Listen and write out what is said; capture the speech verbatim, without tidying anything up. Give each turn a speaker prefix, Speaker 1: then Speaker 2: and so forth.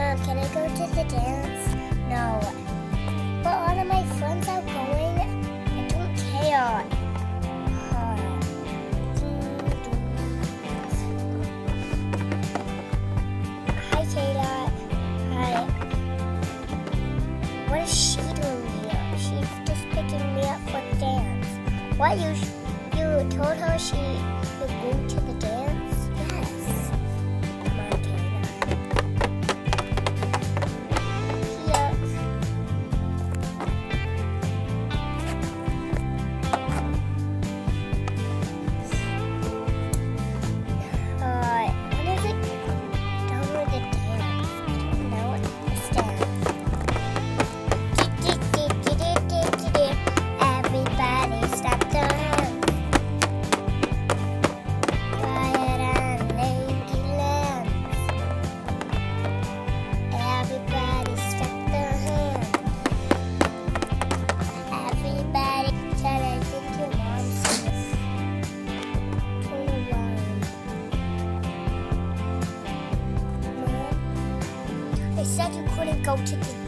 Speaker 1: Mom, can I go to the dance? No. But all of my friends are going. I don't care. Hi, Kayla. Hi. What is she doing here? She's just picking me up for dance. What, you you told her she would go to the dance? Yes. Come on, Kayla. Here. Uh, when is it done with the dance? I don't know. Let's dance. Everybody stop the hands. Quiet and lanky lands. Everybody stop the hands. Everybody, can I think your mom says? twenty-one. Mom, I said you couldn't go to the